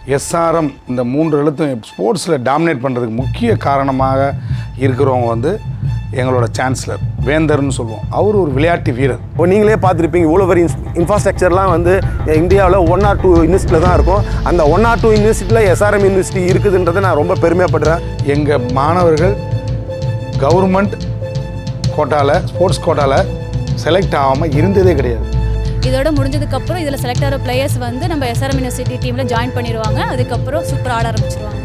SRM இந்த 3 எழுத்தும் ஸ்போர்ட்ஸில் டாமினேட் பண்ணுறதுக்கு முக்கிய காரணமாக இருக்கிறவங்க வந்து எங்களோட சான்சலர் வேந்தர்னு சொல்லுவோம். அவர் ஒரு விளையாட்டு வீரர். இப்போ நீங்களே பார்த்துருப்பீங்க, இவ்வளோ பெரிய இன்ஃப்ராஸ்ட்ரக்சர்லாம் வந்து இந்தியாவில் 1 or 2 யூனிவர்சிட்டியில் தான் இருக்கும். அந்த 1 or 2 யூனிவர்சிட்டியில் எஸ்ஆர்எம் யூனிவர்சிட்டி இருக்குதுன்றதை நான் ரொம்ப பெருமைப்படுறேன். எங்கள் மாணவர்கள் கவர்மெண்ட் கோட்டாவில் ஸ்போர்ட்ஸ் கோட்டாவில் செலக்ட் ஆகாமல் இருந்ததே கிடையாது. இதோட முடிஞ்சதுக்கப்புறம் இதில் செலக்ட் ஆகிற பிளேயர்ஸ் வந்து நம்ம எஸ்ஆர்எம் யூனிவர்சிட்டி டீமில் ஜாயின் பண்ணிடுவாங்க. அதுக்கப்புறம் சூப்பர் ஆட ஆரம்பிச்சிருவாங்க.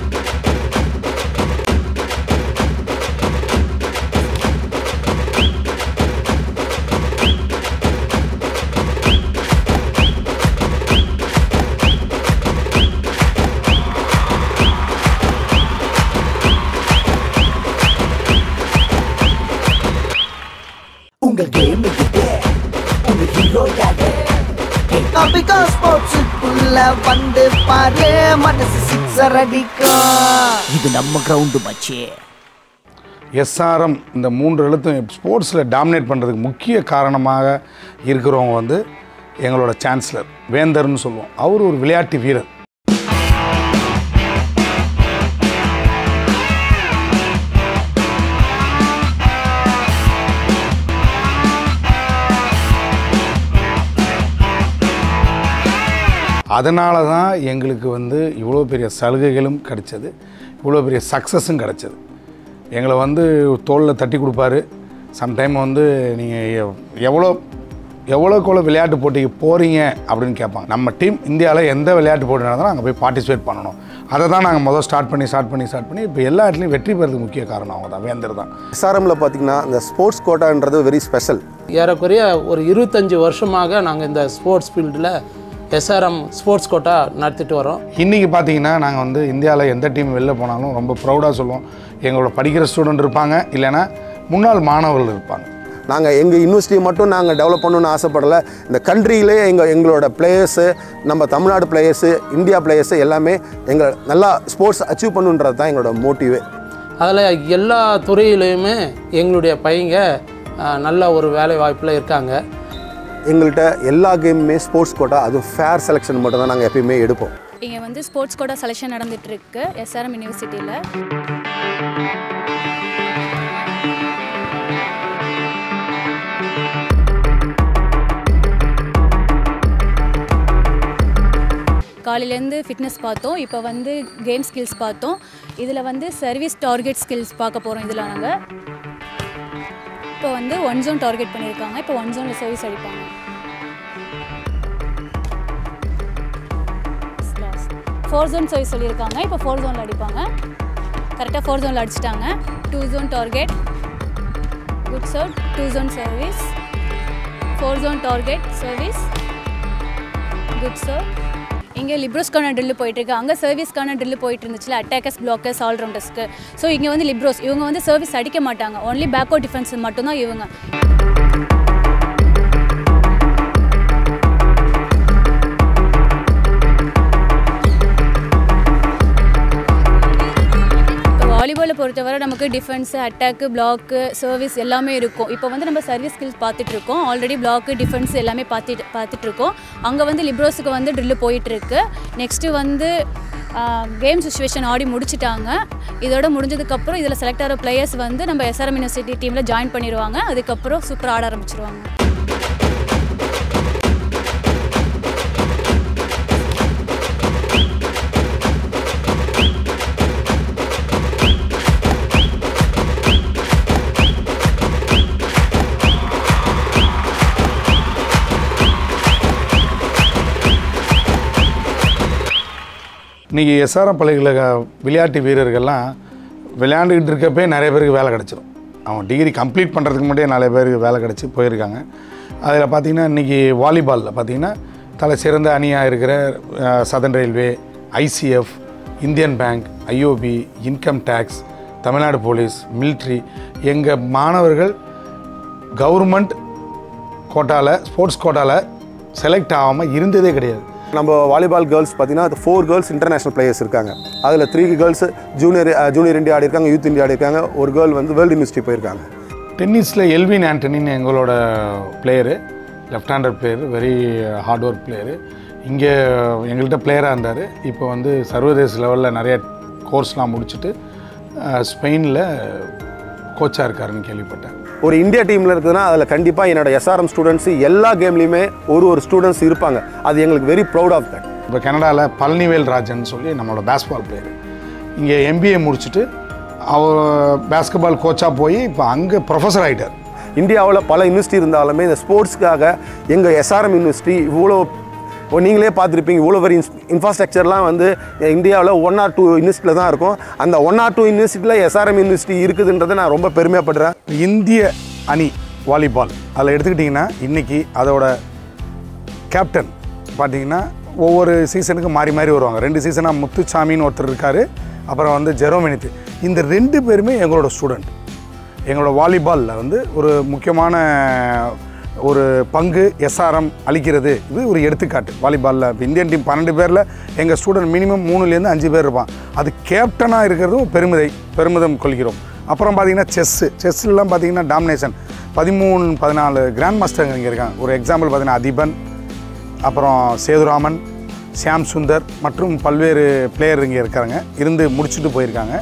உங்கள் கேம் உங்கள் ஹீரோ யாரு? டாபிகா ஸ்போர்ட்ஸுக்குள்ள வந்து பாரு, மனசு சிக்ஸர் அடிக்கும். இது நம்ம கிரவுண்டு மச்சி. எஸ்ஆர்எம் இந்த 3 எழுத்தும் ஸ்போர்ட்ஸில் டாமினேட் பண்ணுறதுக்கு முக்கிய காரணமாக இருக்கிறவங்க வந்து எங்களோட சான்சலர் வேந்தர்னு சொல்லுவோம். அவர் ஒரு விளையாட்டு வீரர். அதனால தான் எங்களுக்கு வந்து இவ்வளோ பெரிய சலுகைகளும் கிடைச்சது, இவ்வளோ பெரிய சக்ஸஸும் கிடைச்சது. எங்களை வந்து தோளில் தட்டி கொடுப்பாரு. சம்டைம் வந்து நீங்கள் எவ்வளோக்கு விளையாட்டு போட்டிக்கு போகிறீங்க அப்படின்னு கேட்பாங்க. நம்ம டீம் இந்தியாவில் எந்த விளையாட்டு போட்டி நடந்தாலும் அங்கே போய் பார்ட்டிசிபேட் பண்ணணும். அதை தான் நாங்கள் முதல் ஸ்டார்ட் பண்ணி இப்போ எல்லா இடத்துலையும் வெற்றி பெறதுக்கு முக்கிய காரணம் அவங்க தான், வேந்தர் தான். எஸ்ஆர்எம்மில் பார்த்தீங்கன்னா இந்த ஸ்போர்ட்ஸ் கோட்டான்றது வெரி ஸ்பெஷல். ஏறக்குறைய ஒரு 25 வருஷமாக நாங்கள் இந்த ஸ்போர்ட்ஸ் ஃபீல்டில் எஸ்ஆர்எம் ஸ்போர்ட்ஸ் கோட்டா நடத்திட்டு வரோம். இன்றைக்கி பார்த்தீங்கன்னா நாங்கள் வந்து இந்தியாவில் எந்த டீம் வெளில போனாலும் ரொம்ப ப்ரௌடாக சொல்லுவோம், எங்களோட படிக்கிற ஸ்டூடெண்ட் இருப்பாங்க, இல்லைன்னா முன்னாள் மாணவர்கள் இருப்பாங்க. நாங்கள் எங்கள் யூனிவர்சிட்டியை மட்டும் நாங்கள் டெவலப் பண்ணணுன்னு ஆசைப்படலை. இந்த கண்ட்ரியிலே எங்களோட பிளேயர்ஸு, நம்ம தமிழ்நாடு பிளேயர்ஸு, இந்தியா பிளேயர்ஸு எல்லாமே எங்கள் நல்லா ஸ்போர்ட்ஸ் அச்சீவ் பண்ணுன்றது தான் எங்களோட மோட்டிவே. அதில் எல்லா துறையிலையுமே எங்களுடைய பையங்க நல்ல ஒரு வேலை வாய்ப்பில் இருக்காங்க. எங்கள்கிட்ட எல்லா கேமுமே ஸ்போர்ட்ஸ் கோட்டா, அதுவும் ஃபேர் செலெக்ஷன் மட்டும் தான் நாங்கள் எப்பயுமே எடுப்போம். இங்கே வந்து ஸ்போர்ட்ஸ் கோட்டா செலெக்ஷன் நடந்துகிட்ருக்கு எஸ்ஆர்எம் யூனிவர்சிட்டியில். காலையிலேருந்து ஃபிட்னஸ் பார்த்தோம், இப்போ வந்து கேம் ஸ்கில்ஸ் பார்த்தோம். இதில் வந்து சர்வீஸ் டார்கெட் ஸ்கில்ஸ் பார்க்க போகிறோம். இதில் நாங்கள் இப்போ வந்து 1 zone டார்கெட் பண்ணியிருக்காங்க. இப்போ 1 zoneல சர்வீஸ் அடிப்பாங்க. 4 zone சர்வீஸ் சொல்லியிருக்காங்க. இப்போ 4 zoneல அடிப்பாங்க. கரெக்டாக 4 zoneல அடிச்சிட்டாங்க. 2 zone target, good serve. 2 zone service, 4 zone target service, good serve. இங்கே லிப்ரோஸ்க்கான ட்ரில் போயிட்டுருக்கு. அங்கே சர்வீஸ்க்கான ட்ரில் போயிட்டு இருந்துச்சுல, அட்டாக்கர்ஸ், பிளாக்கர்ஸ், ஆல்ரவுண்டர்ஸ்க்கு. ஸோ இங்கே வந்து லிப்ரோஸ் இவங்க வந்து சர்வீஸ் அடிக்க மாட்டாங்க, ஒன்லி பேக்அவுட் டிஃபென்ஸ் மட்டும்தான் இவங்க. வாலிபாலை பொறுத்தவரை நமக்கு டிஃபென்ஸு, அட்டாக்கு, பிளாக்கு, சர்வீஸ் எல்லாமே இருக்கும். இப்போ வந்து நம்ம சர்வீஸ் ஸ்கில்ஸ் பார்த்துட்ருக்கோம். ஆல்ரெடி பிளாக்கு, டிஃபென்ஸ் எல்லாமே பார்த்துட்ருக்கோம். அங்கே வந்து லிப்ரோஸுக்கு வந்து ட்ரில்லு போயிட்டுருக்கு. நெக்ஸ்ட்டு வந்து கேம் சிச்சுவேஷன் ஆடி முடிச்சிட்டாங்க. இதோட முடிஞ்சதுக்கப்புறம் இதில் செலக்ட் ஆகிற பிளேயர்ஸ் வந்து நம்ம எஸ்ஆர்எம் யூனிவர்சிட்டி டீமில் ஜாயின் பண்ணிடுவாங்க. அதுக்கப்புறம் சூப்பர் ஆட ஆரம்பிச்சிருவாங்க. இன்றைக்கி எஸ்ஆர்எம் பள்ளிகளில் விளையாட்டு வீரர்கள்லாம் விளையாண்டுக்கிட்டு இருக்கப்பே நிறைய பேருக்கு வேலை கிடச்சிரும். அவங்க டிகிரி கம்ப்ளீட் பண்ணுறதுக்கு முன்னாடியே நிறைய பேருக்கு வேலை கிடச்சி போயிருக்காங்க. அதில் பார்த்திங்கன்னா இன்றைக்கி வாலிபாலில் பார்த்திங்கன்னா தலை சிறந்த அணியாக இருக்கிற southern railway, ICF, Indian bank, IOB, income tax, Tamil Nadu police, military, எங்கள் மாணவர்கள் கவர்மெண்ட் கோட்டாவில் ஸ்போர்ட்ஸ் கோட்டாவில் செலக்ட் ஆகாமல் இருந்ததே கிடையாது. நம்ம வாலிபால் கேர்ள்ஸ் பார்த்தீங்கன்னா 4 கேர்ள்ஸ் இன்டர்நேஷ்னல் பிளேயர்ஸ் இருக்காங்க. அதில் 3 கேர்ள்ஸ் ஜூனியர் இந்தியா ஆடி இருக்காங்க, யூத் இந்தியா ஆடி இருக்காங்க. ஒரு கேர்ள் வந்து வேர்ல்டு யூனிவர்சிட்டி போயிருக்காங்க. டென்னிஸில் எல்வின் ஆண்டனின்னு எங்களோட player, left hander player, very hard work player. இங்கே எங்கள்கிட்ட பிளேயராக இருந்தார். இப்போ வந்து சர்வதேச லெவலில் நிறைய கோர்ஸ்லாம் முடிச்சுட்டு ஸ்பெயினில் கோச்சாக இருக்காருன்னு கேள்விப்பட்டேன். ஒரு இந்தியா டீமில் இருக்குதுன்னா அதில் கண்டிப்பாக என்னோட எஸ்ஆர்எம் ஸ்டூடெண்ட்ஸு எல்லா கேம்லேயுமே ஒரு ஸ்டூடெண்ட்ஸ் இருப்பாங்க. அது எங்களுக்கு வெரி ப்ரௌட் ஆஃப் தட். இப்போ கனடாவில் பழனிவேல் ராஜன் சொல்லி நம்மளோட பேஸ்பால் பிளேயர் இங்கே MBA முடிச்சுட்டு அவர் பேஸ்கெட்பால் கோச்சாக போய் இப்போ அங்கே ப்ரொஃபஸர் ஆகிட்டார். இந்தியாவில் பல யூனிவர்சிட்டி இருந்தாலுமே இந்த ஸ்போர்ட்ஸ்க்காக எங்கள் எஸ்ஆர்எம் யூனிவர்சிட்டி இவ்வளோ நீங்களே பார்த்துருப்பீங்க, இவ்வளோ பெரிய இன்ஃப்ராஸ்ட்ரக்சர்லாம் வந்து இந்தியாவில் 1 or 2 யூனிவர்சிட்டியில் தான் இருக்கும். அந்த 1 or 2 யூனிவர்சிட்டியில் எஸ்ஆர்எம் யூனிவர்சிட்டி இருக்குதுன்றதை நான் ரொம்ப பெருமைப்படுறேன். இந்திய அணி வாலிபால் அதில் எடுத்துக்கிட்டிங்கன்னா இன்றைக்கி அதோட கேப்டன் பார்த்திங்கன்னா ஒவ்வொரு சீசனுக்கு மாறி மாறி வருவாங்க. 2 சீசனாக முத்துசாமின்னு ஒருத்தர் இருக்கார், அப்புறம் வந்து ஜெரோமினித்து. இந்த 2 பேருமே எங்களோட ஸ்டூடெண்ட். எங்களோட வாலிபாலில் வந்து ஒரு முக்கியமான ஒரு பங்கு எஸ்ஆர்எம் அளிக்கிறது. இது ஒரு எடுத்துக்காட்டு. வாலிபாலில் இப்போ இந்தியன் டீம் 12 பேரில் எங்கள் ஸ்டூடெண்ட் மினிமம் 3லேருந்து 5 பேர் இருப்பான். அது கேப்டனாக இருக்கிறதும் பெருமிதம் கொள்கிறோம். அப்புறம் பார்த்திங்கன்னா செஸ்லாம் பார்த்திங்கன்னா டாமினேஷன் 13-14 கிராண்ட் மாஸ்டருங்க இங்கே இருக்காங்க. ஒரு எக்ஸாம்பிள் பார்த்திங்கன்னா அதிபன், அப்புறம் சேதுராமன், ஷியாம் சுந்தர் மற்றும் பல்வேறு பிளேயர் இங்கே இருக்காங்க, இருந்து முடிச்சுட்டு போயிருக்காங்க.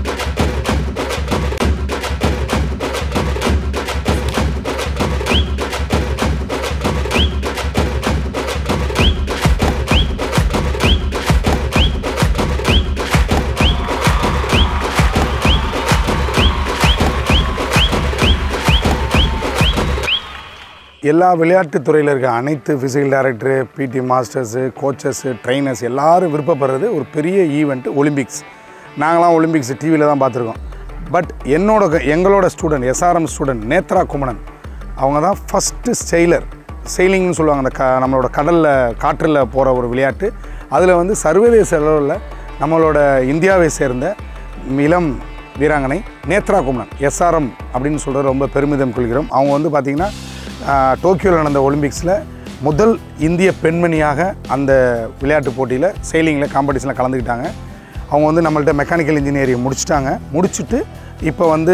எல்லா விளையாட்டுத் துறையில் இருக்க அனைத்து physical director, PT masters, coaches, trainers எல்லோரும் விருப்பப்படுறது ஒரு பெரிய ஈவெண்ட்டு ஒலிம்பிக்ஸ். நாங்களாம் ஒலிம்பிக்ஸ் டிவியில் தான் பார்த்துருக்கோம். பட் எங்களோட student, SRM student Nethra Kumanan, அவங்க தான் ஃபஸ்ட்டு செயிலிங்னு சொல்லுவாங்க. அந்த நம்மளோட காற்றில் போகிற ஒரு விளையாட்டு. அதில் வந்து சர்வதேச அளவில் நம்மளோட இந்தியாவை சேர்ந்த இளம் வீராங்கனை நேத்ரா குமணன், எஸ்ஆர்எம் அப்படின்னு சொல்கிறது ரொம்ப பெருமிதம் கொள்கிறோம். அவங்க வந்து பார்த்திங்கன்னா டோக்கியோவில் நடந்த ஒலிம்பிக்ஸில் முதல் இந்திய பெண்மணியாக அந்த விளையாட்டு போட்டியில் செயிலிங்கில் காம்படிஷனில் கலந்துக்கிட்டாங்க. அவங்க வந்து நம்மள்ட்ட மெக்கானிக்கல் இன்ஜினியரிங் முடிச்சுட்டு இப்போ வந்து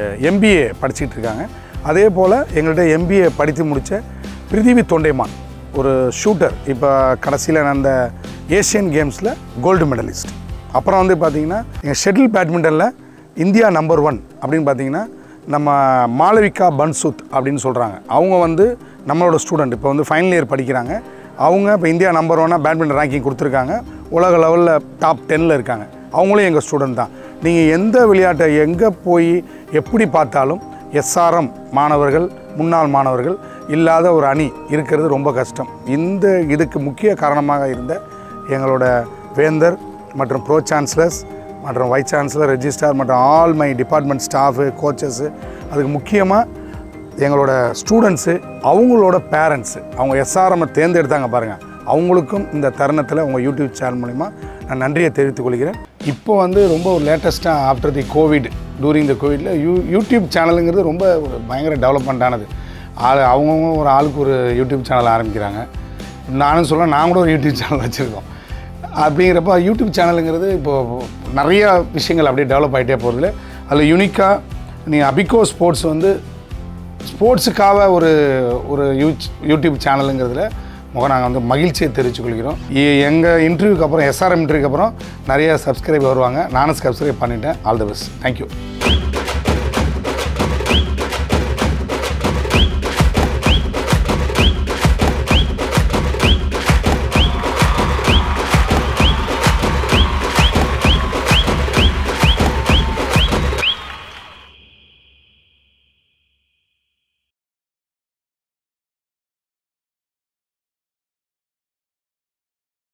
MBA படிச்சுட்டு இருக்காங்க. அதே போல் எங்கள்கிட்ட MBA படித்து முடித்த பிரிதிவி தொண்டைமான், ஒரு ஷூட்டர், இப்போ கடைசியில் நடந்த ஏஷியன் கேம்ஸில் கோல்டு மெடலிஸ்ட். அப்புறம் வந்து பார்த்திங்கன்னா எங்கள் ஷட்டில் பேட்மிண்டனில் இந்தியா நம்பர் 1 அப்படின்னு பார்த்திங்கன்னா நம்ம மாளவிகா பன்சுத் அப்படின்னு சொல்கிறாங்க. அவங்க வந்து நம்மளோட ஸ்டூடெண்ட், இப்போ வந்து ஃபைனல் இயர் படிக்கிறாங்க. அவங்க இப்போ இந்தியா நம்பர் 1 பேட்மிண்டன் ரேங்கிங் கொடுத்துருக்காங்க. உலக லெவலில் டாப் 10ல் இருக்காங்க. அவங்களும் எங்கள் ஸ்டூடெண்ட் தான். நீங்கள் எந்த விளையாட்டை எங்கே போய் எப்படி பார்த்தாலும் எஸ்ஆர்எம் மாணவர்கள், முன்னாள் மாணவர்கள் இல்லாத ஒரு அணி இருக்கிறது ரொம்ப கஷ்டம். இதுக்கு முக்கிய காரணமாக இருந்த எங்களோட வேந்தர் மற்றும் ப்ரோ சான்சலர்ஸ் மற்றும் வைஸ் சான்சலர், ரெஜிஸ்ட்ரார் மற்றும் all my department staff, coaches, அதுக்கு முக்கியமாக எங்களோட ஸ்டூடெண்ட்ஸு, அவங்களோட பேரண்ட்ஸு, அவங்க எஸ்ஆர்எம்மை தேர்ந்தெடுத்தாங்க பாருங்கள். அவங்களுக்கும் இந்த தருணத்தில் உங்கள் யூடியூப் சேனல் மூலிமா நான் நன்றியை தெரிவித்துக் கொள்கிறேன். இப்போ வந்து ரொம்ப ஒரு லேட்டஸ்ட்டாக after the covid, during the கோவிடில் யூடியூப் சேனலுங்கிறது ரொம்ப ஒரு பயங்கர டெவலப்மெண்ட்டானது. அவங்கவுங்க ஒரு ஆளுக்கு ஒரு யூடியூப் சேனல் ஆரம்பிக்கிறாங்க. நானும் சொல்ல, நான் கூட ஒரு யூடியூப் சேனல் வச்சுருக்கோம். அப்படிங்கிறப்ப யூடியூப் சேனலுங்கிறது இப்போது நிறைய விஷயங்கள் அப்படியே டெவலப் ஆகிட்டே போகிறதுல அதில் யூனிக்காக நீங்கள் அபிகோ ஸ்போர்ட்ஸ் வந்து ஸ்போர்ட்ஸுக்காக ஒரு யூடியூப் சேனலுங்கிறதுல நாங்கள் வந்து மகிழ்ச்சியை தெரிவித்துக்கொள்கிறோம். எங்கள் இன்டர்வியூக்கு அப்புறம், எஸ்ஆர்எம் இன்டர்வியூக்கு அப்புறம் நிறைய சப்ஸ்கிரைப் வருவாங்க. நானும் சப்ஸ்கிரைப் பண்ணிட்டேன். All the best. தேங்க்யூ.